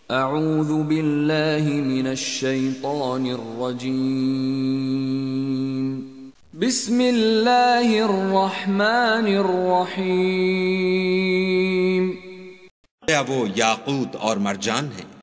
أعوذ بالله من الشيطان الرجيم. بسم الله الرحمن الرحيم. वो याकूत और मरजान है।